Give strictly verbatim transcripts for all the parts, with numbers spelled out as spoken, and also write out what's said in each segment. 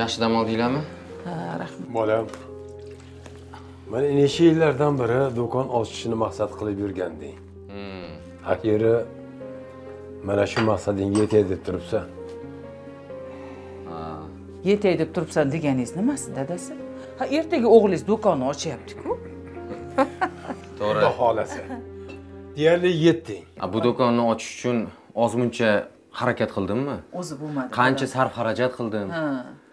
Yaxshi dam oldinglarmi? Ha, rahmat. Bolam. Mana necha yillardan beri do'kon ochishni maqsad qilib yurganding. Hmm. Axiri mana shu maqsadingga yetay deb turibsan. Ha. Yetay deb turibsan deganingiz nimasi, dadasi? Ha, ertaga o'g'lingiz do'konni ochyapti-ku. To'g'ri. Xudo xolasa. Deyarli yetding. Bu do'konni ochish uchun ozmuncha harakat qildimmi? O'zi bo'lmadi. Qancha sarf xarajat qildim. Ha.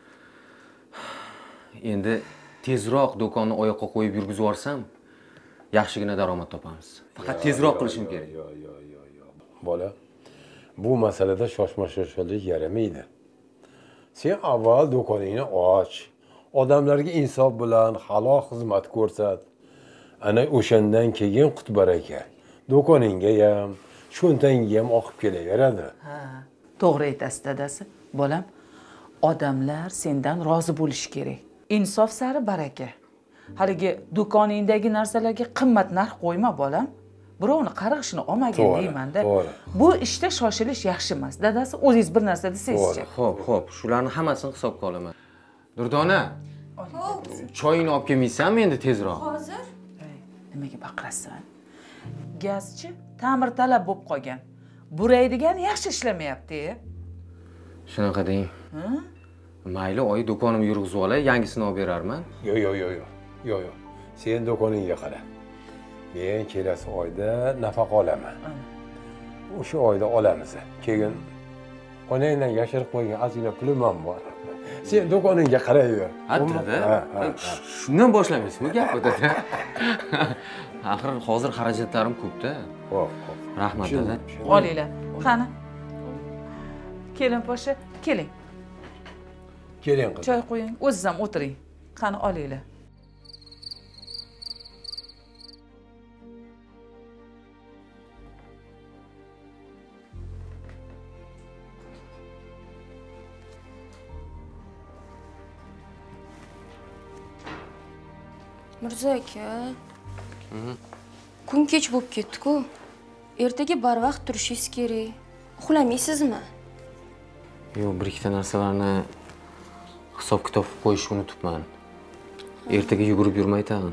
Endi tezroq do'konni oyoqqa qo'yib yurgizib yuborsam, yaxshigina daromad topamiz. Faqat tezroq qilishim kerak. Yo, yo, yo, yo. Bola, bu masalada shoshma-shoshlik yaramaydi. Sen avval do'koningni och, odamlarga insof bilan halol xizmat ko'rsat. Ana o'shandan keyin qut baraka. Do'koningga ham, cho'ntangga ham oqib kelaveradi. Ha, to'g'ri aytasiz, dadasi. Bolam, odamlar sendan rozi bo'lishi kerak. Insof sari baraka. Haligi do'koningdagi narsalarga qimmat narx qo'yma, bolam. Birovni qarg'ishini olmagin deyman-da. Bu ishda shoshilish yaxshi emas. Dadasi, o'zingiz bir narsa desangizchi. Xo'p, xo'p, shularni hammasini hisobga olaman. Durdona, choyingni olib kelmaysanmi endi tezroq? Hozir. Nimaga baqirasan? Gazchi ta'mirtalab bo'lib qolgan. Buraydigan yaxshi ishlamayapti. Shunaqa deng. Ha? Mayli, oy do'konimni yurg'izib olay, yangisini olib berarman. Yo, yo, yo, yo. Yo, yo. Sen do'koningga qara. Men kelasi oyda nafaqa olaman. O'sha oyda olamiz. Keyin onangdan yashirib qo'ygan ozgina pulim ham bor. Sen do'koningga qaraver. Hatta shundan boshlamaysizmi gap o'tada? Axir hozir xarajatlarim ko'p-da. Xo'p, xo'p. Rahmat dada. Olinglar. Qani? Kelin po'sha, keling. Keling qiz. Choy qo'ying, o'zingiz ham o'tiring. Qani olinglar. Mirzo aka. Kun kech bo'lib ketdi-ku. Ertaga barvaqt turishingiz kerak. Uxlamaysizmi? Yo'q, bir ikkita narsalarni hisob-kitob qilib qo'yishni unutibman. Ertaga yugurib yurmay tag'in.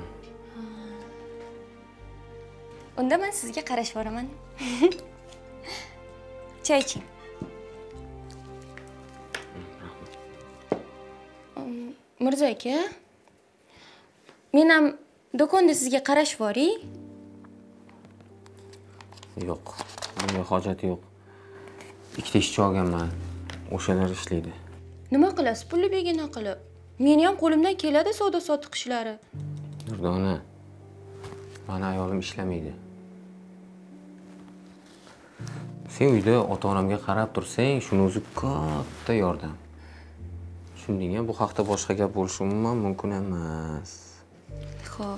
Unda men sizga qarash boraman. Choy iching. Mirzo aka, men ham do'konda sizga qarash bor-ku. Yo'q, bunga hojat yo'q. Ikkita ishchi olganman. O'shalar ishlaydi. Nima qilasiz? Pulni begona qilib. Meni ham qo'limdan keladi savdo-sotiq ishlari. Durdona, mani ayolim ishlamaydi. Sen uyda ota-onamga qarab tursang, shuni o'zi katta yordam. Tushundingmi? Bu haqda boshqa gap bo'lishi umuman mumkin emas. Xo'p.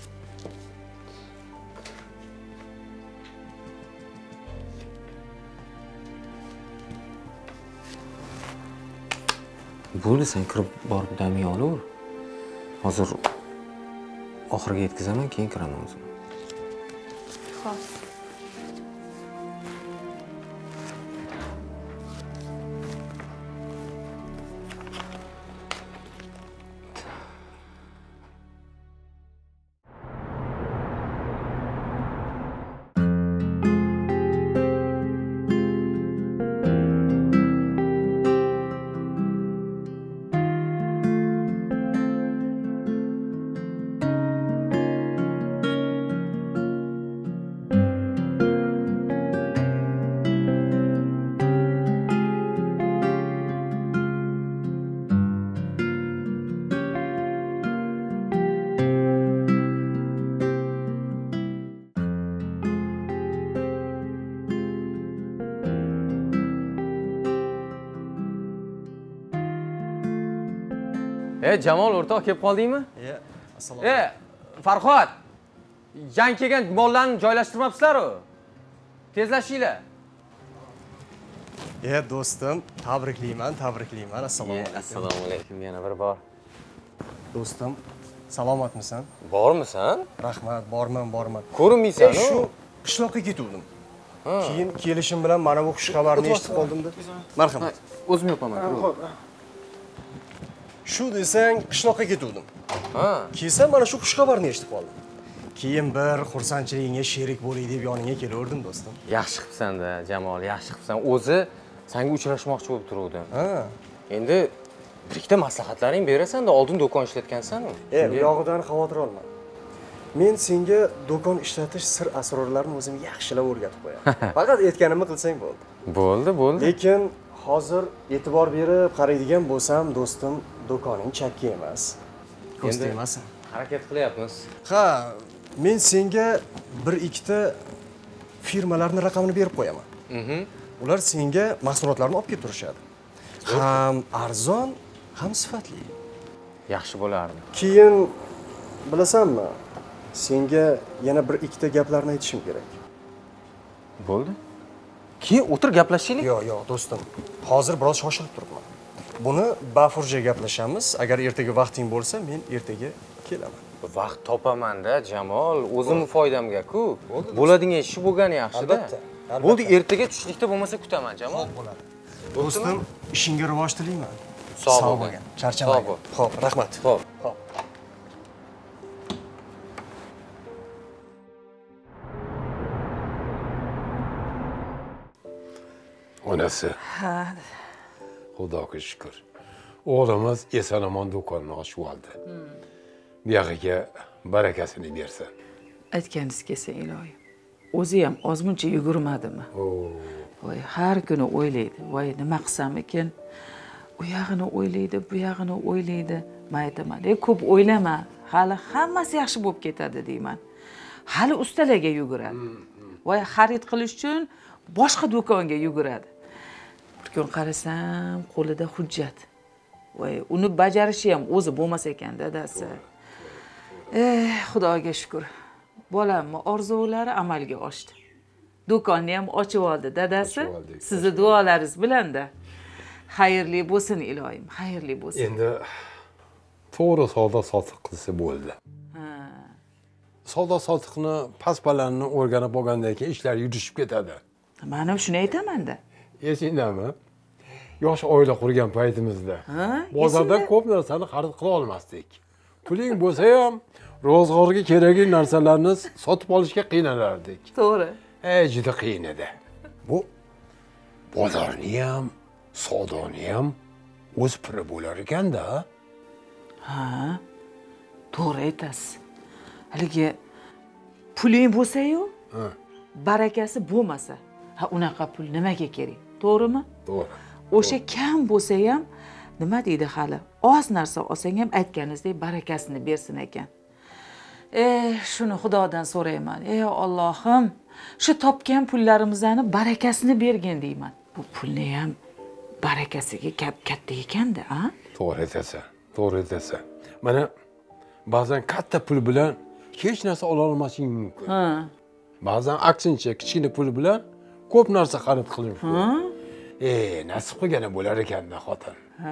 Bo'ldi, sen kirib borib dam olaver. Hozir oxiriga yetkazaman, keyin kiraman o'zim. Xo'p. E, Jamol o'rtoq kelib qoldingmi? E, assalomu alaykum. E, Farhod. Yangi kelgan mollarni joylashtirmabsizlar-ku. Tezlashinglar. E, do'stim, tabriklayman, tabriklayman. Assalomu alaykum. Assalomu alaykum, yana bir bor. Do'stim, salomatmisan? Bormisan? Rahmat, borman, borman. Ko'rinmaysan, e, shu qishloqqa ketuvdim. Keyin kelishim bilan mana bu xush xabarni eshitib qoldim-da. Marhamat. O'zim yopaman. Shu desang, qishloqqa ketuvdim. Ha. Kelsam mana shu xushxabarni eshitib qoldim. Keyin bir xursandchiligingga sherik bo'ling deb yoningga kelgandim do'stim. Yaxshi qilibsan-da, Jamol, yaxshi qilibsan. O'zi senga uchrashmoqchi bo'lib turuvdim. Ha. Endi bir ikkita maslahatlaring berasan-da, oldin do'kon ishlatgansan-ku. E, bu yog'idan xavotir olma. Men senga do'kon ishlatish sir asrorlarini o'zim yaxshilab o'rgatib qo'yaman. Faqat aytganimni qilsang bo'ldi. Bo'ldi, bo'ldi. Lekin hozir e'tibor berib qaraydigan bo'lsam, do'stim, do'koning chakki emas. Ko'z Endi tegmasin. harakat qilyapmiz. Ha, men senga bir ikkita firmalarning raqamini berib qo'yaman. Mhm. Ular senga mahsulotlarni olib kelib turishadi. Ham arzon, ham sifatli. Yaxshi bo'lardi. Keyin bilasanmi, senga yana bir ikkita gaplarni aytishim kerak. Bo'ldi. Keyin o'tir gaplashaylik. Yo'q, yo'q, do'stim. Hozir biroz shoshilib turibman. Buni bafurja gaplashamiz. Agar ertaga vaqting bo'lsa, men ertaga kelaman. Vaqt topaman-da, Jamol. O'zim foydamga-ku. Bo'ladigan ishi bo'lgani yaxshi-da. Albatta, albatta. Bo'ldi, ertaga tushlikda bo'lmasa kutaman, Jamol. Bo'ladi. Do'stim, ishingga rivoj tilayman. Sog' bo'l. bo'lgin. Charchamang. Sog' bo'l. Xo'p, rahmat. Xo'p. Xo'p. Onasi. Ha, Xudoga shukr. O'g'limiz eson-omon do'konni ochib oldi. Buyog'iga barakasini bersin. aytganingiz kelsa iloyim. O'zi ham ozmuncha yugurmadimi? Oo. Voy, har kuni o'ylaydi. Voy, nima qilsam ekan? U yog'ini o'ylaydi, bu yog'ini o'ylaydi. Men aytaman, "Ey, ko'p o'ylama. Hali hammasi yaxshi bo'lib ketadi" deyman. Hali ustalarga yuguradi. Voy, xarid qilish uchun boshqa do'konga yuguradi. Bir kun qarasam, qo'lida hujjat. Voy, uni bajarishi ham o'zi bo'lmas ekan, dadasi. Eh, Xudoga shukr. Bolamni orzulari amalga oshdi. Do'konni ham ochib oldi, dadasi. Ochib oldik. Sizni duolaringiz bilan-da. Xayrli bo'lsin iloyim, xayrli bo'lsin. Endi to'g'ri savdo sotiq qilsa bo'ldi. Ha. Savdo sotiqni pas-balandni o'rganib olgandan keyin ishlar yurishib ketadi. Men ham shuni aytaman-da. Esingdami? Yosh oila qurgan paytimizda Ha? bozorda esimda. ko'p narsani xarid qila olmasdik. Puling bo'lsa ham ro'zg'orga kerakli narsalarni sotib olishga qiynalardik. To'g'ri. Ey, juda qiyin edi. Bu bozorni ham, savdoni ham o'z piri bo'lar ekan-da. Ha. To'g'ri aytasiz. Haligi puling bo'lsa-yu, barakasi bo'lmasa, ha unaqa pul nimaga kerak? To'g'rimi? To'g'ri. O'sha kam bo'lsa ham, nima deydi hali? Oz narsa olsang ham aytganingizdek barakasini bersin ekan. Eh, shuni Xudodan so'rayman. Ey Allohim, shu topgan pullarimizning barakasini bergin deyman. Bu pulni ham barakasiga gap katta ekan-da, ha? To'g'ri aytasan. To'g'ri aytasan. Mana ba'zan katta pul bilan hech narsa ola olmasing mumkin. Ha. Ba'zan aksincha kichkina pul bilan ko'p narsa xarid qilish mumkin. Ha? Eh, nasib qilgani bo'lar ekan-da xotin. Ha.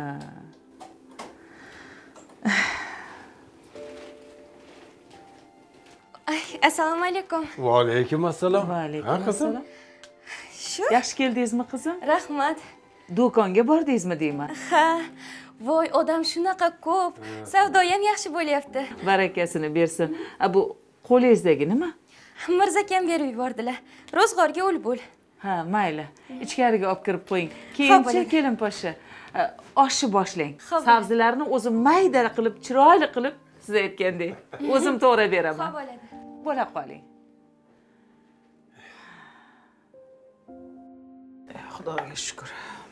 Ay, assalomu alaykum. Va alaykum assalom. Va alaykum Ha, qizim? assalom. Shu? Yaxshi keldingizmi, qizim? Rahmat. Do'konga bordingizmi deyman. Ha. Voy, odam shunaqa ko'p. Savdo ham yaxshi bo'lyapti. Barakasini bersin. A bu qo'lingizdagi nima? Mirzakam berib yubordilar. Ro'zg'orga ul bo'l. Ha, mayli. Ichkariga olib kirib qo'ying. Xo'p, Keyinchi bo'ladi. kelin poshsha. Oshni boshlang. Xo'p, bo'ladi. Sabzilarni o'zim mayda qilib, chiroyli qilib siz aytgandek o'zim to'g'ra beraman. Xo'p, bo'ladi. Bo'la qoling. Xudoga shukr.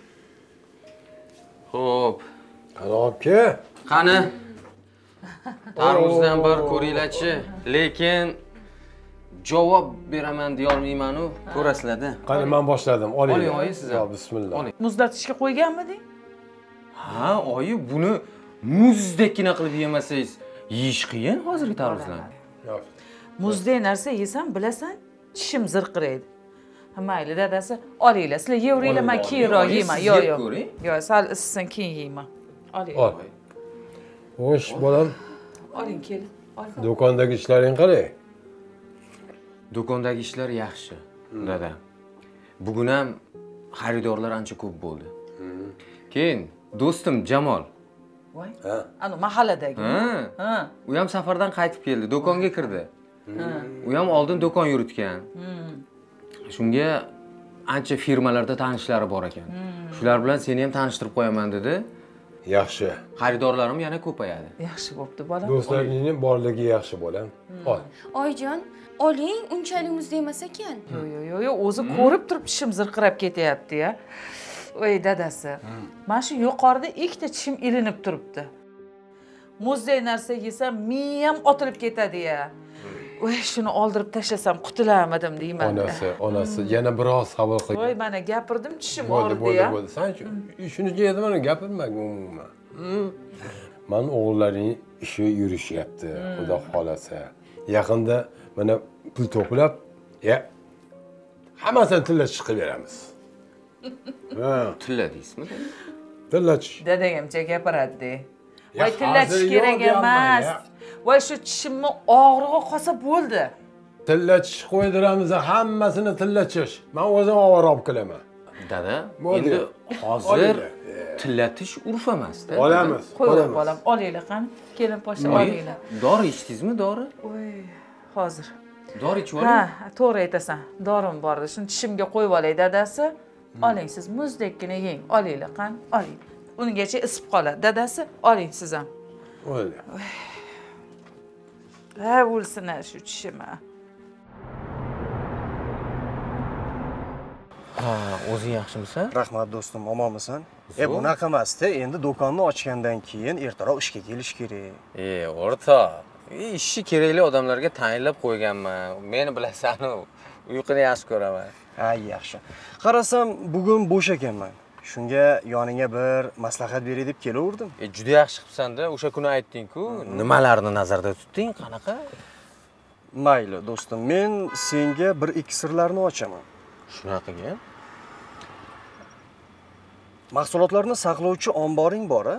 Xo'p. Qarobki. Qani? Tarvuzdan bir ko'ringlar-chi. Lekin javob beraman deya olmayman-u, ko'rasizlar-da. Qani men boshladim. Oling. Oling, oyi, siz ham. Yo, bismillah. Oling. Muzlatishga qo'yganmiding? Ha, oyi, buni muzdekina qilib yemasangiz, yeyish qiyin hozirgi tarvuzlarni. Yo. Muzdek narsa yesam, bilasan, tishim zirqiraydi. Ha, mayli, dadasi, olinglar. Sizlar yeyveringlar, men Oling, keyinroq oling, yeyman. siz Yo'q, yeb yo'q. ko'ring. Yo'q, sal issisin keyin yeyman. Oling. Ol. Xo'sh, bolam, Oling, keling. Oling. do'kondagi ishlaring qalay? Do'kondagi ishlar yaxshi, dada. Bugun ham xaridorlar ancha ko'p bo'ldi. Keyin do'stim Jamol voy Ha. ana mahalladagi Ha. ha U ham safardan qaytib keldi, do'konga kirdi. U ham oldin do'kon yuritgan. Shunga ancha firmalarda tanishlari bor ekan. Shular bilan seni ham tanishtirib qo'yaman dedi. Yaxshi. Xaridorlarim yana ko'payadi. yaxshi bo'pti bolam Do'stlaringning borligi yaxshi bolam. Ol. Oyijon, oling, unchalik muzda emas ekan. yo'q yo'q yo'q yo'q o'zi ko'rib turib tishim zirqirab ketyapti-ya. Voy dadasi, mana shu yuqorida ikkita tishim ilinib turibdi. Muzday narsa yesam miyam otilib ketadi-ya. Voy shuni oldirib tashlasam qutularmidim deyman. Onasi, onasi yana biroz sabr qil. Voy mana gapirdim tishim Bo'ldi, bo'ldi, og'ridi-ya. bo'ldi. Sen shuni yerda mana gapirmang umuman. Men o'g'illaring ishi yurishyapti, xudo xolasa. Yaqinda mana pul to'plab, ya hammasini tilla chiqib beramiz. Ha, Tilla deysizmi? tilla chiq. Dadagamcha gapiradi-de. Ya Voy tillachish hozir kerak yo'q deyapman, emas. ya. Voy shu tishimni og'rig'i qolsa bo'ldi. Tilla chish qo'ydiramiz, hammasini tilla chish. Men o'zim olib olib kelaman. Dada, Bo'ldi. endi hozir Olinglar. tillatish urf emas-da. Olamiz, Qo'ying olamiz. bolam, olinglar qani. Kelin poshsha Voy, olinglar. Dori ichdingizmi, dori? Voy, hozir. Dori ichib Ha, oling. to'g'ri aytasan. Dorim bor edi. Shuni tishimga qo'yib olay dadasi. Oling siz muzdekkina yeng. Olinglar qani, oling. Ungacha isib qoladi. Dadasi, oling siz ham. O'yla. Ha, o'lsin shu tishim. Ha, o'zing yaxshimisan? Rahmat do'stim, omonmisan? E bunaqa emas-da, endi do'konni ochgandan keyin ertaroq ishga kelish kerak. E, o'rtoq. E, ishi kerakli odamlarga tayinlab qo'yganman. Meni bilasan-ku. Uyquni yaxshi ko'raman. Ha, yaxshi. Qarasam, bugun bo'sh ekanman. Shunga yoningga bir maslahat beray deb kelaverdim. E, juda yaxshi qilibsan-da. O'sha kuni aytding-ku. Nimalarni nazarda tutding? Qanaqa? Mayli, do'stim, men senga bir ikki sirlarni ochaman. Shunaqaga? Mahsulotlarni saqlovchi omboring bor-a?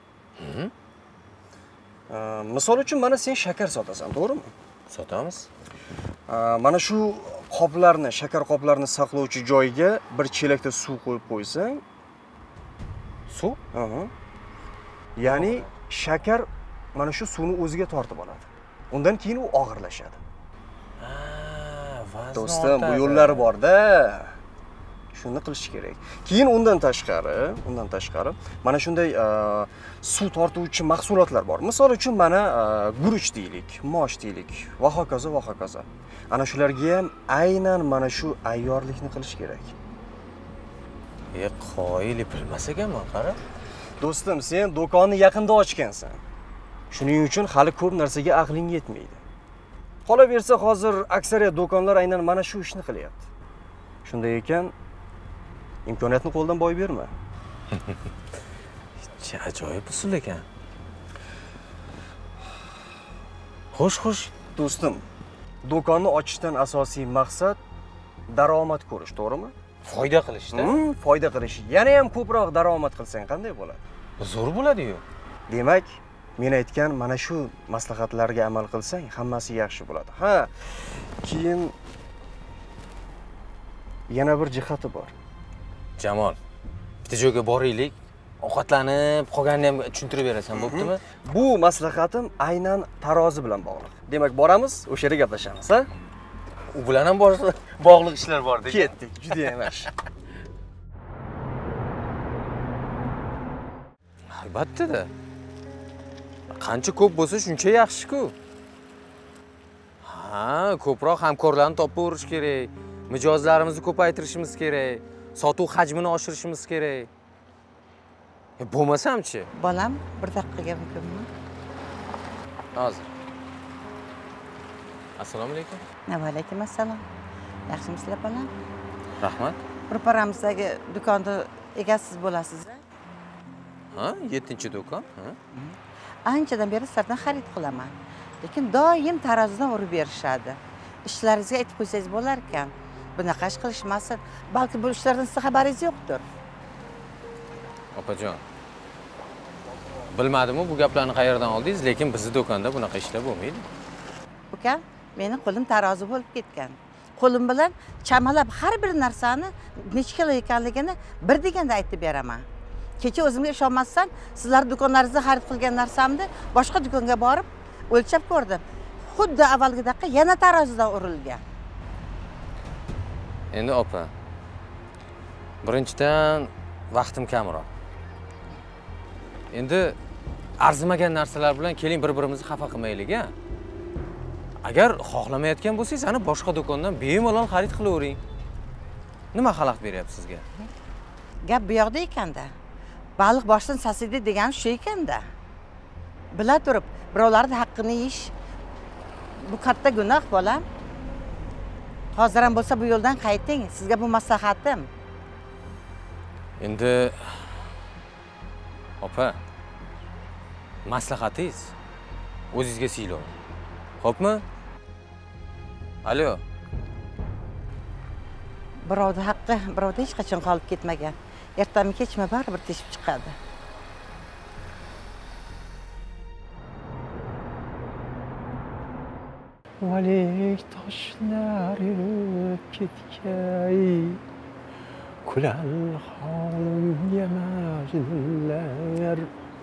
Misol uchun mana sen shakar sotasan, to'g'rimi? Sotamiz. Mana shu qoplarni, shakar qoplarini saqlovchi joyga bir chelakda suv qo'yib qo'ysang, Suv? aha. Ya'ni shakar mana shu suvni o'ziga tortib oladi. Undan keyin u og'irlashadi. Ha, vazn Do'stim, bu ortadi. yo'llari bor-da. Shuni qilish kerak. Keyin undan tashqari, undan tashqari mana shunday suv tortuvchi mahsulotlar bor. Misol uchun mana guruch deylik, mosh deylik va hokazo va hokazo. Ana shularga ham aynan mana shu ayyorlikni qilish kerak. E, qoyili bilmas ekanman, qara. Do'stim, sen do'konni yaqinda ochgansan. Shuning uchun hali ko'p narsaga aqling yetmaydi. Qolaversa, hozir aksariyat do'konlar aynan mana shu ishni qilyapti. Shunday ekan, imkoniyatni qo'ldan boy berma. Che ajoyib usul ekan. Xo'sh, xo'sh. Do'stim, do'konni ochishdan asosiy maqsad daromad ko'rish, to'g'rimi? Foyda qilishda. Hmm, foyda qilish. Yana ham ko'proq daromad qilsang qanday bo'ladi? Zo'r bo'ladi-yu. Demak, men aytgan mana shu maslahatlarga amal qilsang, hammasi yaxshi bo'ladi. Ha, keyin yana bir jihati bor. Jamol, bitta joyga boraylik. Ovqatlanib qolganini ham tushuntirib berasan, bo'ptimi? Bu maslahatim aynan tarozi bilan bog'liq. Demak, boramiz, o'sha yerda gaplashamiz, ha? U bilan ham bog'liq ishlar bor degan. Ketdik, juda ham yaxshi. Albatta-da. Qancha ko'p bo'lsa, shuncha yaxshi-ku. Ha, ko'proq hamkorlarni topib kerak. Mijozlarimizni ko'paytirishimiz kerak. Sotuv hajmini oshirishimiz kerak. E, bo'lmasam-chi? Bolam, bir daqiqaga mumkinmi? Hozir. Assalomu alaykum. Va alaykum assalom. Yaxshimisizlar bolam? Rahmat. Ro'paramizdagi do'konda egasiz bo'lasiz. Ha, yettinchi do'kon. Ha. Anchadan beri sizlardan xarid qilaman. Lekin doim tarozidan urib berishadi. Ishlaringizga aytib qo'ysangiz bo'lar ekan. Bunaqa ish qilishmasin. Balki bu ishlardan sizga xabaringiz yo'qdir. Opajon. Bilmadim-ku bu gaplarni qayerdan oldingiz, lekin bizning do'konda bunaqa ishlar bo'lmaydi. Ukam, meni qo'lim tarozi bo'lib ketgan. Qo'lim bilan chamalab har bir narsani necha kilo ekanligini bir deganda aytib beraman. kecha o'zimga ishonmasdan sizlar do'konlaringizda xarid qilgan narsamni boshqa do'konga borib o'lchab ko'rdim. Xuddi avvalgidaqa yana tarozidan urilgan. Endi opa. Birinchidan vaqtim kamroq. Endi arzimagan narsalar bilan keling bir-birimizni xafa qilmaylik-a. Agar xohlamayotgan bo'lsangiz, ana boshqa do'kondan bemalol xarid qilavering. Nima xalaqit beryapsiz sizga? Gap bu yoqda ekanda. Baliq boshdan sasiydi degani shu ekanda. Bila turib, birovlarning haqqini yeyish bu katta gunoh bolam. Hozir ham bo'lsa bu yo'ldan qayting. Sizga bu maslahatim. Endi opa, maslahatingiz o'zingizga siylov. Xo'pmi? Alo. Birovning haqqi birovda hech qachon qolib ketmagan. Ertami kechmi baribir teshib chiqadi. Valik toshlar yurib ketgay, kulal holimga majnunlar,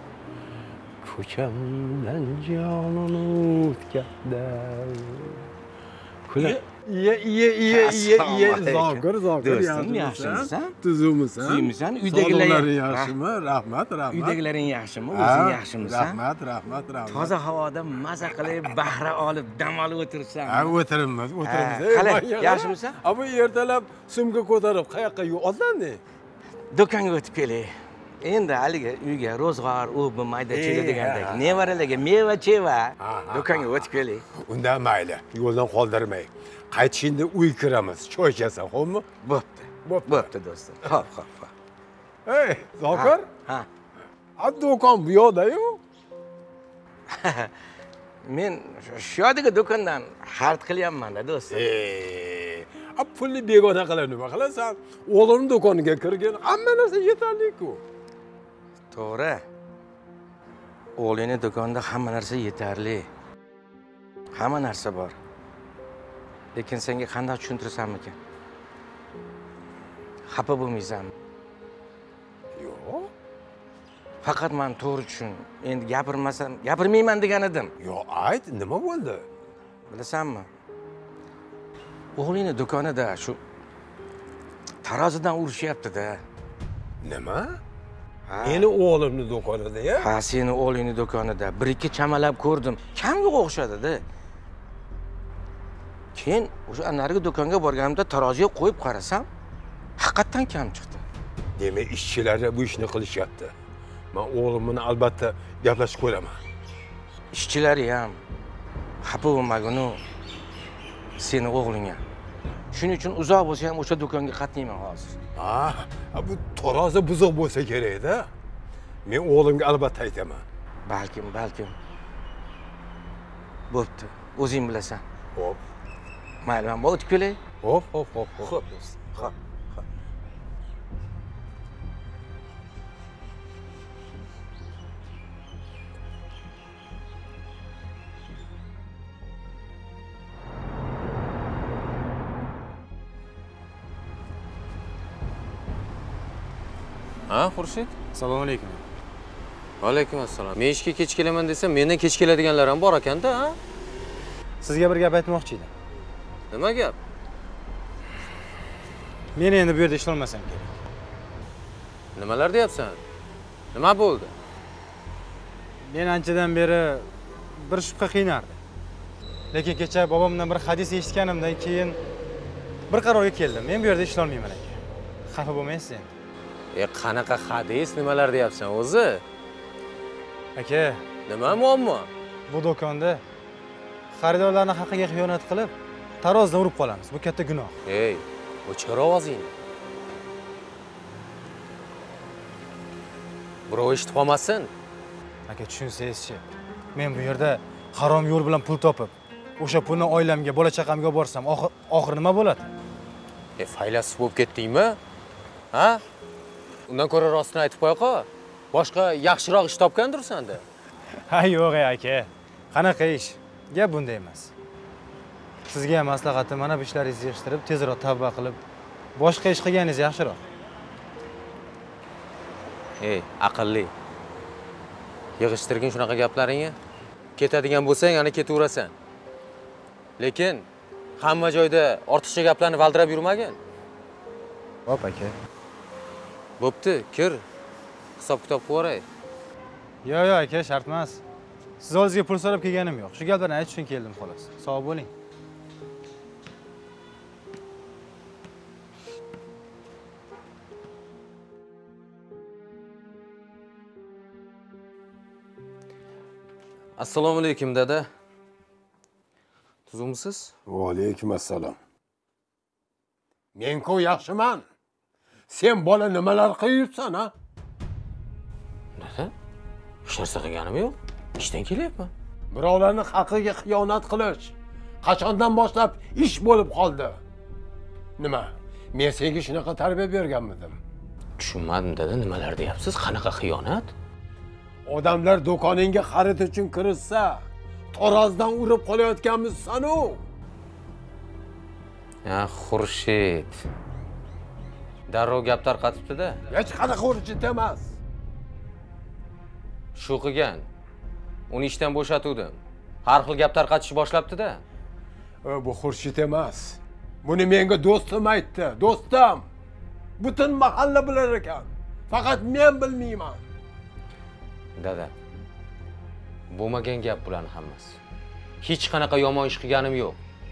ko'chamdan jonon o'tkazdi. Kulal Iye iye iye iye iye zokir zokir do'stim yaxshimisan? Tuzukmisan? Suymisan? Uydagilar yaxshimi? Rahmat, rahmat. Uydagilaring yaxshimi? O'zing yaxshimisan? Rahmat, rahmat, rahmat. Toza havoda maza qilib, bahra olib, dam olib o'tiribsan. Ha, o'tiribmiz, o'tiribmiz. Qalay, yaxshimisan? Abi ertalab sumka ko'tarib qayoqqa yo'qotlanding? Do'konga o'tib kelay. Endi haliga uyga ro'zg'or, u bu mayda chega degandek nevaralarga meva-cheva do'konga o'tib kelay. Unda mayli, yo'ldan qoldirmay. Qaytishingda uy kiramiz, choy ichasan, xo'pmi? Bo'pti. Bo'pti do'stim. Xo'p, xo'p, xo'p. Ey, Zokir? Ha. Ha, do'kon bu yoqda-yu. Men shu yoqdagi do'kondan xarid qilyapman-da, do'stim. Ey, a pulni begona qilib nima qilasan? O'g'limning do'koniga kirgan, hamma narsa yetarli-ku. To'g'ri. O'g'lingning do'konida hamma narsa yetarli. Hamma narsa bor. Lekin senga qanday tushuntirsam ekan? Xafa bo'lmaysanmi? Yo'q. Faqat men to'g'ri tushun. Endi gapirmasam, gapirmayman degan edim. Yo'q, ayt, nima bo'ldi? Bilasanmi? O'g'lingning do'konida shu tarozidan urishyapti-da. Nima? Meni o'g'limning do'konida-ya? Ha, seni o'g'lingning do'konida bir ikki chamalab ko'rdim. Kamga o'xshadi-da. Keyin o'sha anargi do'konga borganimda taroziga qo'yib qarasam, haqiqatan kam chiqdi. Demak, ishchilar bu ishni qilishyapti. Men o'g'lim bilan albatta gaplashib ko'raman. Ishchilari ham xafa bo'lmaginu seni o'g'lingga. Shuning uchun uzoq bo'lsa ham o'sha do'konga qatnayman hozir. Ha, bu tarozi buzuq bo'lsa kerak-da. Men o'g'limga albatta aytaman. Balkim, balkim. Bo'pti. O'zing bilasan. Xo'p. Mayli, men bu o'tib kelay. Hop, hop, hop, hop. Xo'p, do'stim. Xo'p. Ha, Xurshid? Assalomu alaykum. Va alaykum assalom. Men ishga kech kelaman desam, mendan kech keladiganlar ham bor ekan-da, ha? Sizga bir gap aytmoqchi edim. Nima gap? Men endi bu yerda ishlamasam kerak. Nimalar deyapsan? Nima bo'ldi? Men anchadan beri bir shubha qiynardi. Lekin kecha bobomdan bir hadis eshitganimdan keyin bir qarorga keldim. Men bu yerda ishlay olmayman aka. Xafa bo'lmaysiz endi. E, qanaqa hadis, nimalar deyapsan o'zi? Aka, nima muammo? Bu do'konda xaridorlarning haqqiga xiyonat qilib, tarozidan urib qolamiz. Bu katta gunoh. Ey, o'chir ovozingni. Birov eshitib qolmasin. Aka, tushunsangiz-chi. Men bu yerda harom yo'l bilan pul topib, o'sha pulni oilamga, bola chaqamga olib borsam, oxir nima bo'ladi? E, faylasuf bo'lib ketdingmi? Ha? Undan ko'ra rostini aytib qo'y-qo. Boshqa yaxshiroq ish topgandirsan-da. Ha, yo'q aka. Qanaqa ish? Gap bunda emas. Sizga ham maslahatim, mana bu ishlaringizni yig'ishtirib, tezroq tavba qilib, boshqa ish qilganingiz yaxshiroq. Ey, aqlli. Yig'ishtirgin shunaqa gaplaringni. Ketadigan bo'lsang, ana ketaverasan. Lekin hamma joyda ortiqcha gaplarni valdirab yurmagin. Hop, aka. Bo'pti, kir. Hisob-kitob qilib oray. Yo'q, yo'q, aka, shart emas. Siz o'zingizga pul so'rab kelganim yo'q. Shu gaplarni aytish uchun keldim xolos. Sog' bo'ling. Assalomu alaykum, dada. Tuzukmisiz? Va alaykum assalom. Men-ku yaxshiman. Sen bola nimalar qilibsan, ha? Dada? Hech narsa qilganim yo'q. Ishdan kelyapman. Birovlarning haqqiga xiyonat qilish qachondan boshlab ish bo'lib qoldi? Nima? Men senga shunaqa tarbiya berganmidim? Tushunmadim, dada, nimalar deyapsiz? Qanaqa xiyonat? Odamlar do'koningga xarid uchun kirishsa, tarozdan urib qolayotganmiz-san-u. Ya, Xurshid. Darrov gap tarqatibdi-da. Hech qanaqa Xurshid emas. Shu qilgan. Uni ishdan bo'shatuvdim. Har xil gap tarqatishni boshlabdi-da. Bu Xurshid emas. Buni menga do'stim aytdi. Do'stim. Butun mahalla bilar ekan. Faqat men bilmayman. Dada. Bo'lmagan gap bularning hammasi. Hech qanaqa yomon ish qilganim yo'q.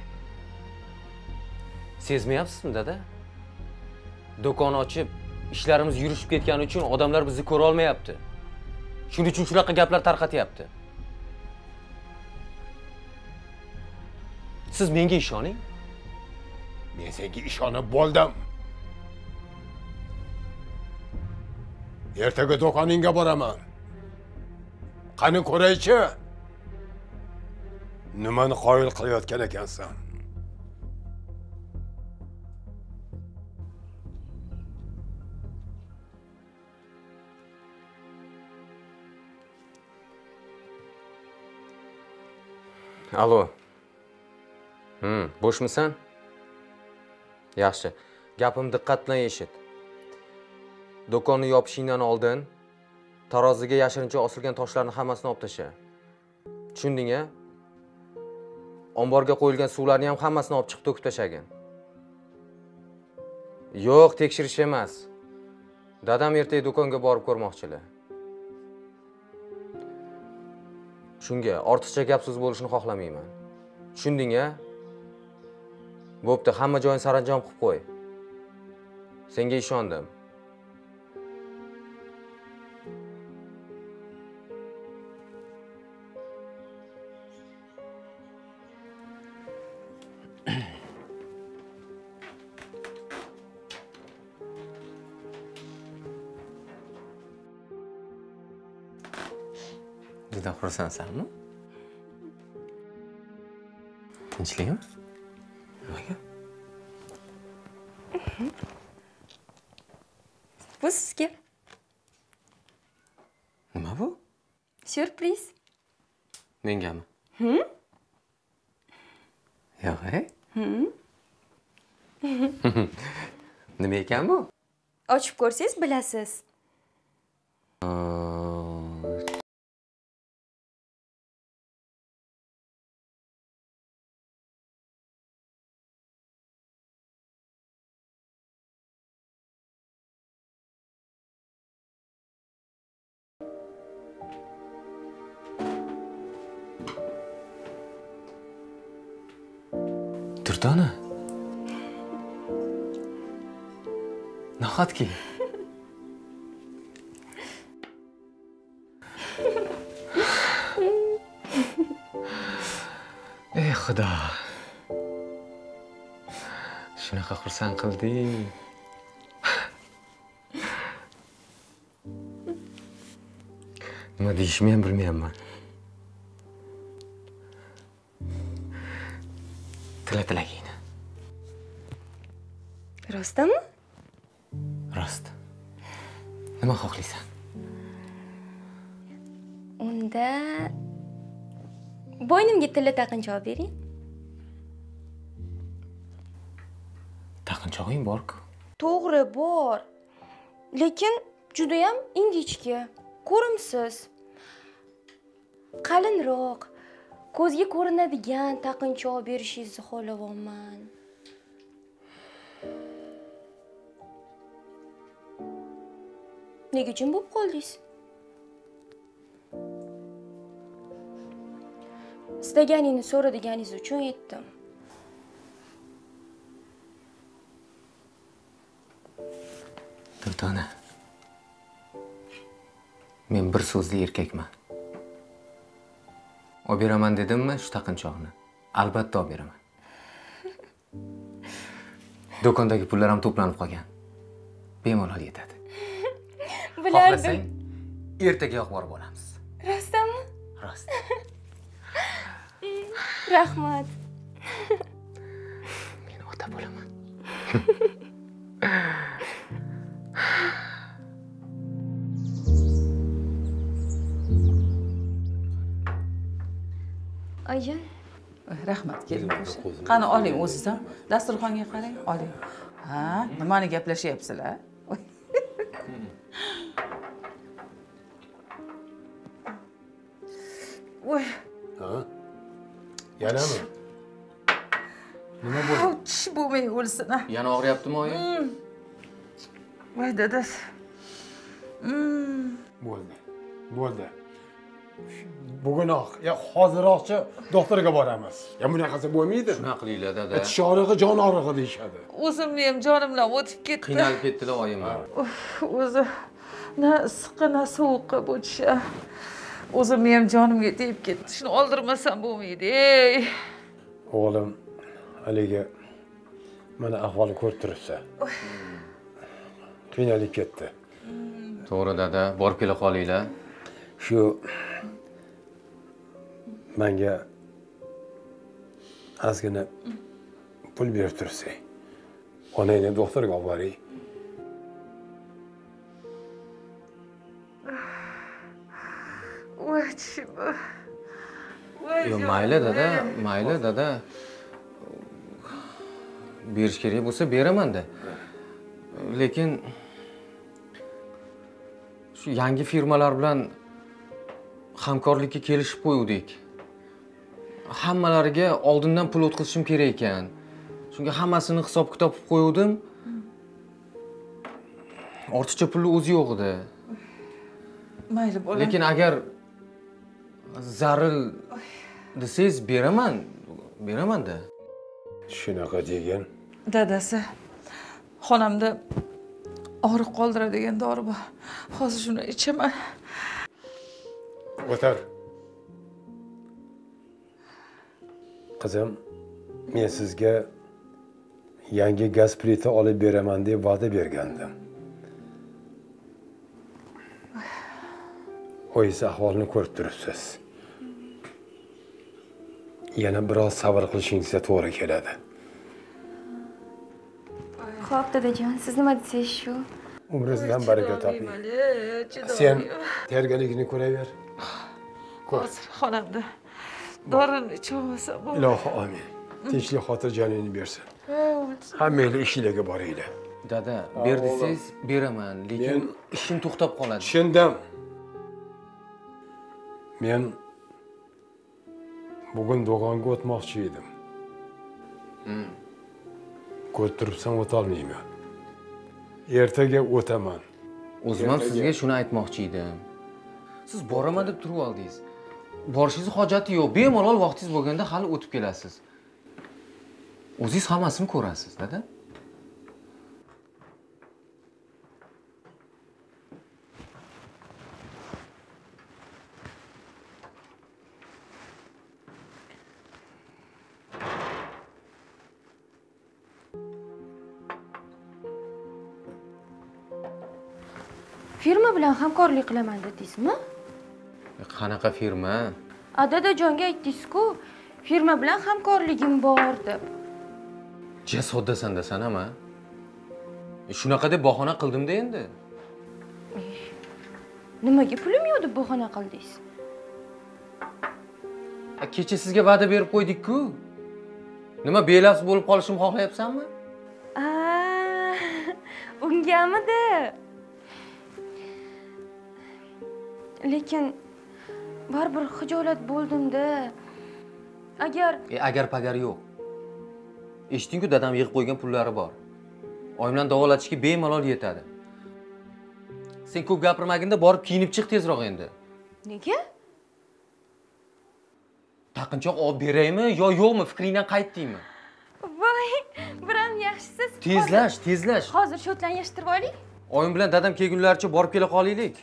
Sezmayapsizmi, dada? Do'kon ochib, ishlarimiz yurishib ketgani uchun odamlar bizni ko'ra olmayapti. Shuning uchun shunaqa gaplar tarqatyapti. Siz menga ishoning. Men senga ishonib bo'ldim. Ertaga do'koningga boraman. Qani ko'raychi. Nimani qoyil qilayotgan ekansan? Alo. Hmm, bo'shmisan? Yaxshi. Gapim diqqat bilan eshit. Do'konni yopishingdan oldin taroziga yashirincha osilgan toshlarni hammasini olib tasha. Tushunding-a? Omborga qo'yilgan suvlarni ham hammasini olib chiqib to'kib tashagin. Yo'q, tekshirish emas. Dadam ertaga do'konga borib ko'rmoqchilar. Shunga ortiqcha gap so'z bo'lishini xohlamayman. Tushunding-a? Bo'pti, hamma joyini saranjom qilib qo'y. Senga ishondim. Juda xursandsanmi? Tinchlikmi? Nimaga? Bu sizga. Nima bu? Syurpriz. Mengami? Hı? Yo'q, e? Hı? Nima ekan bu? Ochib ko'rsangiz bilasiz. Durdona. Nahotki? Ey Xudo. Shunaqa xursand qilding. Nima deyishimni ham bilmayapman. Tila tilagingni. Rostmi? Rost. Nima xohlaysan? Unda bo'ynimga tilla taqinchoq bering. Taqinchog'ing bor-ku. To'g'ri, bor. Lekin judayam ingichka, ko'rimsiz. Qalinroq, ko'zga ko'rinadigan taqinchoq berishingizni xohlayapman. Nega jim bo'lib qoldingiz? Istaganingni so'radiganingiz uchun aytdim. Durdona. Men bir so'zli erkakman. Olib beraman dedimmi shu taqinchoqni? Albatta olib beraman. Do'kondagi pullar ham to'planib qolgan. Bemalol yetadi. Bilardim. Ertaga borib olamiz. Rostdanmi? Rost. Rahmat. Men ota bo'laman. Ayjon. Rahmat, keling qo'sha. Qani oling o'ziz ham dasturxonga qarang, oling. Ha, nimani gaplashyapsizlar? Voy. Ha? Yanami? Nima bo'ldi? Tish bo'lmay o'lsin. Yana og'riyaptimi, oyi? Voy dadasi. Bo'ldi. Bo'ldi. Bugunoq, ya hoziroqcha doktorga boramiz. Ya bunaqasi bo'lmaydi. Shunaqa qilinglar, dada. Tish og'rig'i jon og'rig'i deyishadi. O'zimni ham jonimdan o'tib ketdi. Qiynalib ketdilar oyim. O'zi na issiqqa na sovuqqa bu tish. O'zimni ham jonimga tegib ketdi. Shuni oldirmasam bo'lmaydi. Ey. O'g'lim, haligi mana ahvoli ko'rib turibsan. Qiynalib ketdi. To'g'ri, dada, borib kela qolinglar. Shu menga ozgina pul berib tursang, onangni doktorga olib boring. Voy tishim. Yo, mayli dada, mayli dada. Berish kerak bo'lsa beraman-da. Lekin shu yangi firmalar bilan hamkorlikka kelishib qo'ydik. Hammalariga oldindan pul o'tkazishim kerak ekan. Shunga hammasini hisob-kitob qilib qo'ydim. Ortiqcha pulni o'zi yo'q edi. Mayli bo'ling. Lekin agar zaril desangiz beraman, beraman-da. Shunaqa degan. Dadasi, xonamda og'riq qoldiradigan dori bor. Hozir shuni ichaman. O'tir. Qizim, men sizga yangi gaz plita olib beraman deb va'da bergandim. O'zingiz ahvolni ko'rib turibsiz. Yana biroz sabr qilishingizga to'g'ri keladi. Xo'p, dadajon, siz nima desangiz shu? Umringizdan baraka toping. Sen tayyorgarligini ko'raver. Hozir xonamda dorini ichamasam bo'lmaydi. Ilohi amin. Tinchlik xotirjamlikni bersin. Hammanglar ishinglarga boringlar. Dada, ber desangiz beraman, lekin ishim to'xtab qoladi. Tushundim. Men bugun do'konga o'tmoqchi edim. Ko'rib turibsan, o'tolmayman. Ertaga o'taman. O'zim ham sizga shuni aytmoqchi edim. Siz boraman deb turib oldingiz. Borishingiz hojati yo'q. Bemalol vaqtingiz bo'lganda hali o'tib kelasiz. O'zingiz hammasini ko'rasiz, dada. Firma bilan hamkorlik qilaman dedingizmi? Qanaqa firma? A, dadajonga aytdingiz-ku, firma bilan hamkorligim bor deb. Ja soddasan desan ama. Shunaqa deb bahona qildim-da endi. Nimaga pulim yo'q deb bahona qildingiz? Kecha sizga va'da berib qo'ydik-ku. Nima belafs bo'lib qolishimni xohlayapsanmi? A, ungamidi? Lekin baribir xijolat bo'ldim-da. Agar E, agar pagar yo'q. Eshitding-ku, dadam yig'ib qo'ygan pullari bor. Oyimdan davolatishga bemalol yetadi. Sen ko'p gapirmaginda borib kiyinib chiq tezroq endi. nega? Taqinchoq olib beraymi yo yo'qmi? Fikringdan qaytdingmi? Voy, biram yaxshisiz. Tezlash, tezlash. Hozir shotlan yashtirib oling. Oyim bilan dadam kelgunlaricha borib kela qolaylik.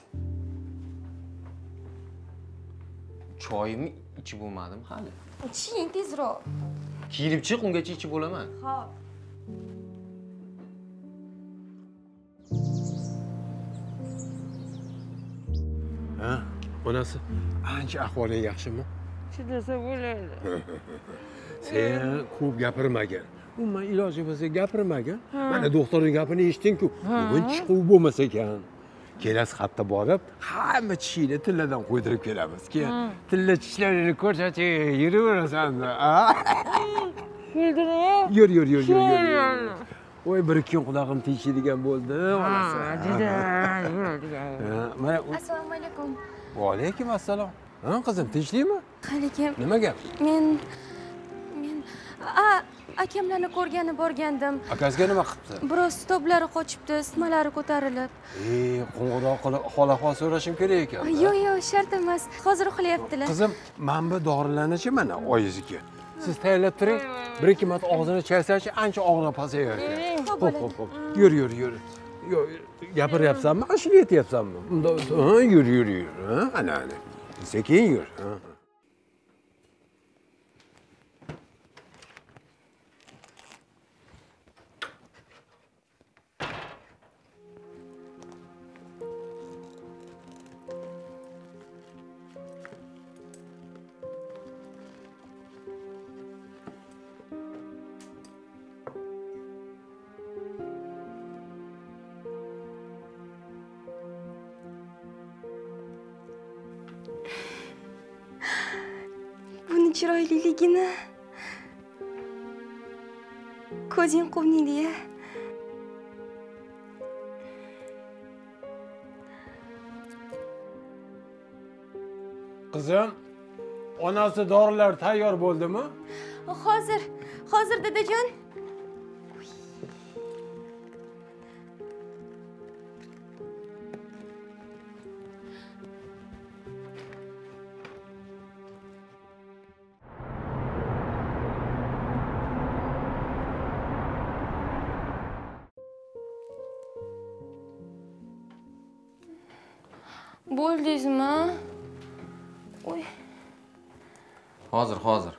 Choyimni ichib bo'lmadim hali. Iching tezroq. Kiyinib chiq, ungacha ichib bo'laman. Xo'p. Ha? Onasi, ancha ahvoling yaxshimi? Chidasa bo'ladi. Sen ko'p gapirmagin. Umuman iloji bo'lsa gapirmagin. Mana doktorning gapini eshitding-ku. Bugun chiquv bo'lmas ekan. Kelasi hafta borib, hamma tishingni tilladan qo'ydirib kelamiz. Keyin tilla tishlaringni ko'rsatib yuraverasan. Yur, yur, yur, yur, yur. Voy, bir kun qulog'im teshiydigan bo'ldi, onasi. Mana Assalomu alaykum. Va alaykum assalom. Ha, qizim, tinchlikmi? Lekin Nima gap? men men a akamlarni ko'rgani borgandim. Akasiga nima qilibdi? Biroz stoblari qochibdi, ismalari ko'tarilib. Ey, qo'ng'iroq qilib hol-ahvol so'rashim kerak ekan. Yo'q, yo'q, shart emas. Hozir uxlayaptilar. Qizim, mana bu dorilarni-chi mana oyizniki. Siz tayyorlab turing. Bir ikki marta og'zini chaysachi ancha og'riq pasayar ekan. Xo'p, xo'p, xo'p. Yur, yur, yur. Yo'q, gapiryapsanmi? Ashula aytyapsanmi? Unda, ha, yur, yur, yur. Ha, ana, ana. Sekin yur. Ha. Buni chiroyliligini ko'zing quvniydi-ya. Qizim, onasi dorilar tayyor bo'ldimi? Hozir, hozir dadajon. Bo'ldingizmi? Oy. Hozir, hozir.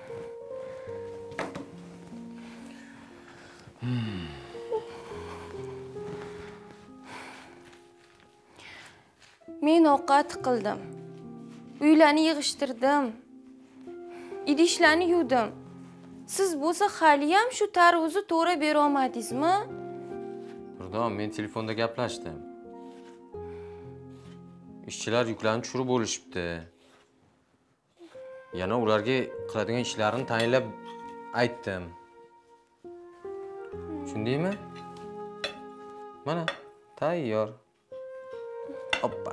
Men ovqat qildim. Uylarni yig'ishtirdim. Idishlarni yuvdim. Siz bo'lsa hali ham shu tarvuzni to'g'ri bera olmadingizmi? Birdom, men telefonda gaplashdim. Ishchilar yuklarni tushirib bo'lishibdi. Yana ularga qiladigan ishlarini tayinlab aytdim. Tushundingmi? Mana, tayyor. Hoppa.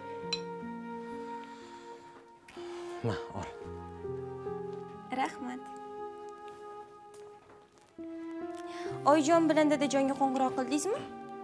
Ma, ol. Rahmat. Oyjon bilan dadajonga qo'ng'iroq qildingizmi?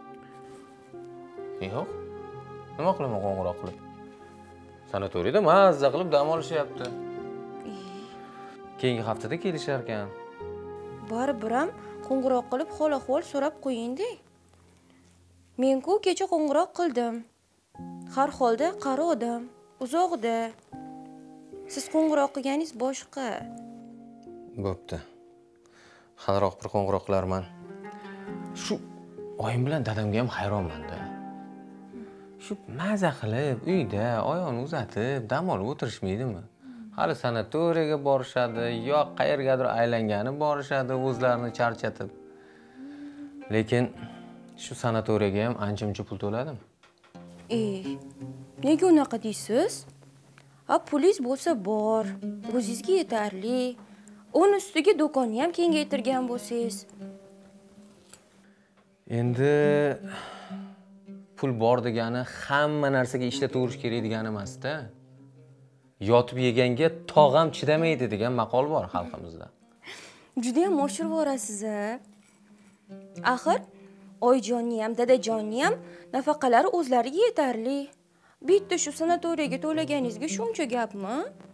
Yo'q. Nima qilaman qo'ng'iroq qilib? Sanatoriyda mazza qilib dam olishyapti. Keyingi haftada kelishar ekan. Baribir ham qo'ng'iroq qilib hol-ahvol so'rab qo'ying-da. Men-ku kecha qo'ng'iroq qildim. Har holda qari odam, uzoqda. Siz qo'ng'iroq qilganingiz boshqa. Bo'pti. Haliroq bir qo'ng'iroq qilarman. Shu oyim bilan dadamga ham hayronman-da. Shu maza qilib uyda oyoqni uzatib dam olib o'tirishmaydimi? Hali sanatoriyaga borishadi, yo qayergadir aylangani borishadi o'zlarini charchatib. Lekin shu sanatoriyaga ham ancha-muncha pul to'ladimi? Ey, nega unaqa deysiz? Ha, pulingiz bo'lsa bor, o'zingizga yetarli. Uning ustiga do'konni ham kengaytirgan bo'lsangiz. Endi pul bor degani hamma narsaga ishlataverish kerak degani emas-da. Yotib yeganga tog'am chidamaydi degan maqol bor xalqimizda. Juda ham oshirib yorasiz-a. Axir oyjonni ham, dadajonni ham nafaqalari o'zlariga yetarli. Bitta shu sanatoriyaga to'laganingizga shuncha gapmi?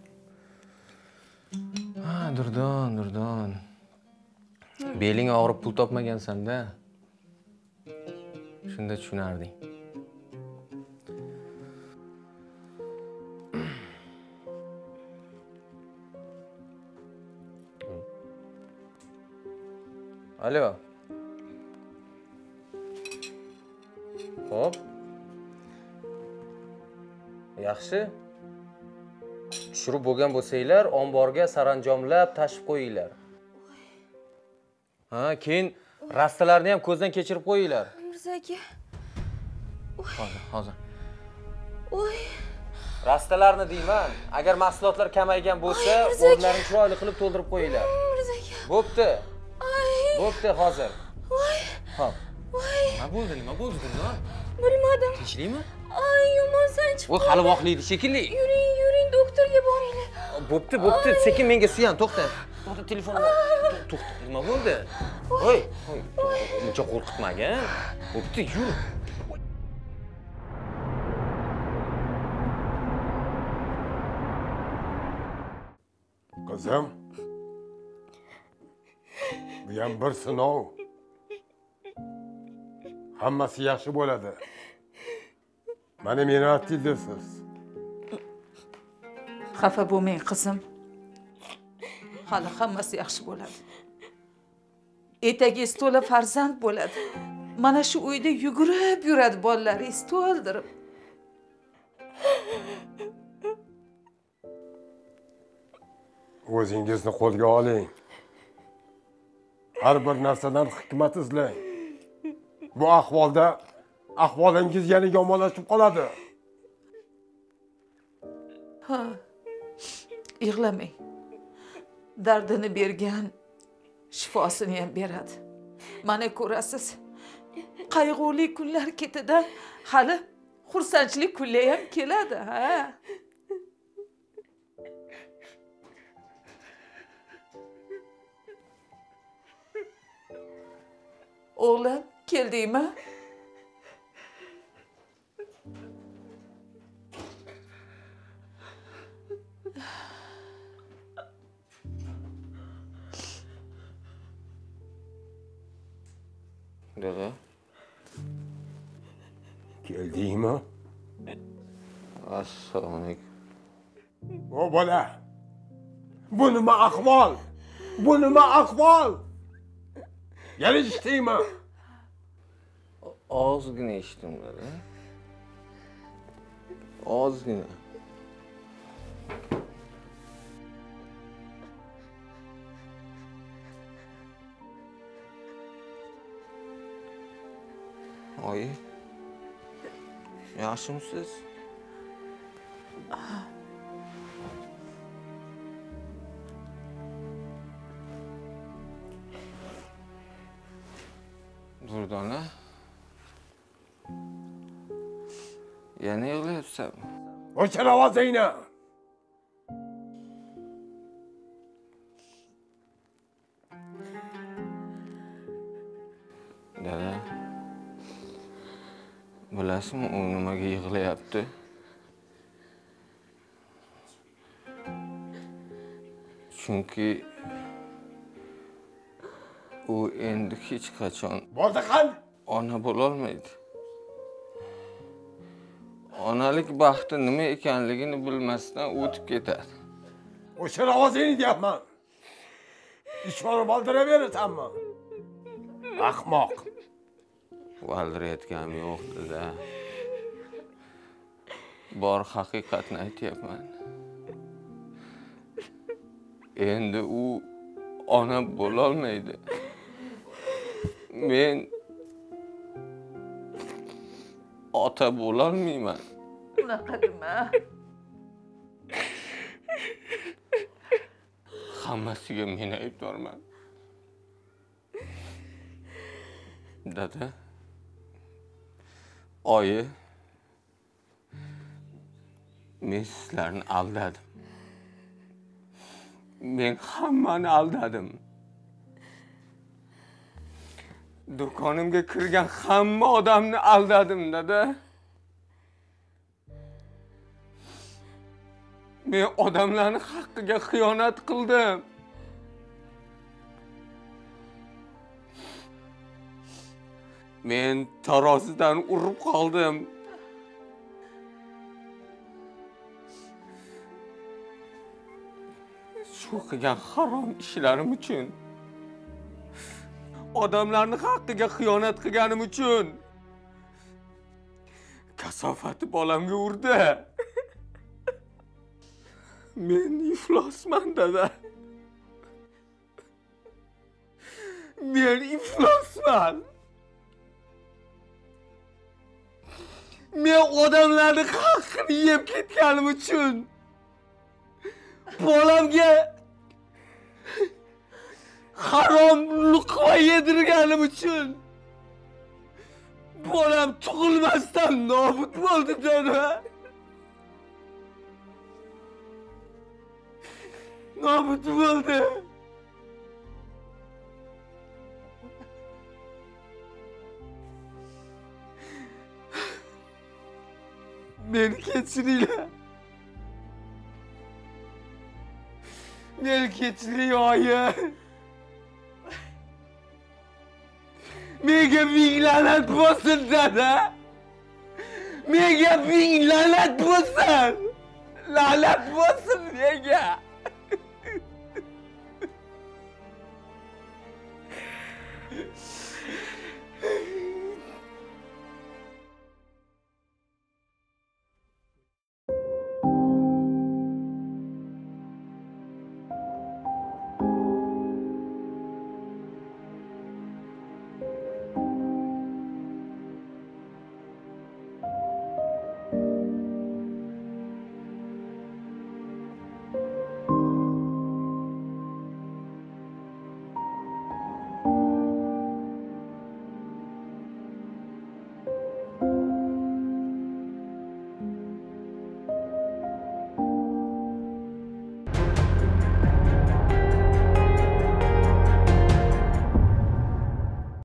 Ha, Durdon, Durdon. Beling og'rib pul topmagansan-da. Shunda tushunarding. Alo. Hop. Yaxshi. Tushirib bo'lgan bo'lsanglar, omborga saranjomlab tashib qo'yinglar. Ha, keyin rastalarni ham ko'zdan kechirib qo'yinglar. Mirzo aka. Hozir, hozir. Voy. Rastalarni deyman. Agar mahsulotlar kamaygan bo'lsa, o'rnlarini chiroyli qilib to'ldirib qo'yinglar. Mirzo aka. Bo'pti. Bo'pti, hozir. Voy. Hop. Voy. Nima bo'ldi, nima bo'ldi, Durdon? Bilmadim. Tinchlikmi? Ay, yomon sanchib. Bu hali voqlaydi shekilli. Yuring, yuring, doktorga boringlar. Bo'pti, bo'pti. Sekin menga suyan, to'xta. To'xta, telefonni. To'xta. Nima bo'ldi? Voy, uncha qo'rqitmagin. Bo'pti, yur. Qizim. Bu ham bir sinov. Hammasi yaxshi bo'ladi. Mana meni aytdingiz. Xafa bo'lmang qizim. Hali hammasi yaxshi bo'ladi. Etagingiz to'la farzand bo'ladi. Mana shu uyda yugurib yuradi bolalaringiz to'ldirib. O'zingizni qo'lga oling. Har bir narsadan hikmat izlang. Bu ahvolda ahvolingiz yana yomonlashib qoladi. Ha. Yig'lamang. Dardini bergan shifosini ham beradi. Mana ko'rasiz. Qayg'uli kunlar ketidan hali xursandchilik kunlar ham keladi, ha. Oğlum, keldingmi? Dada. Keldingmi? Assalomu alaykum. O bola. Bu nima ahvol? Bu nima ahvol? Yana eshitdingmi? Ozgina eshitdim, dada. Ozgina. Oyi. Yaxshimisiz? Durdona. Yana yig'layapsanmi? O'chir ovozingni. Dada. Bilasizmi, u nimaga yig'layapti? Chunki u endi hech qachon Bo'ldi qal. ona bo'la olmaydi. Onalik baxti nima ekanligini bilmasdan o'tib ketadi. O'chir ovozingni deyapman. Ishvorib oldiraverasanmi? Ahmoq. Valdirayotganim yo'q, dada. Bor haqiqatni aytyapman. Endi u ona bo'la olmaydi. Men ota bo'la olmayman. Unaqa dema. Hammasiga men aybdorman. Dada. Oyi, men sizlarni aldadim. Men hammani aldadim. Do'konimga kirgan hamma odamni aldadim, dada. Men odamlarning haqqiga xiyonat qildim. Men tarozidan urib qoldim. Shu qilgan harom ishlarim uchun, odamlarning haqqiga xiyonat qilganim uchun kasofati bolamga urdi. Men iflosman, dada. Men iflosman. Men odamlarning haqqini yeb ketganim uchun bolamga harom luqma yedirganim uchun bolam tug'ilmasdan nobud bo'ldi, dada. Nobud bo'ldi. Meni kechiringlar. Meni kechiring, oyi. Menga ming la'nat bo'lsin, dada. Menga ming la'nat bo'lsin. La'nat bo'lsin menga.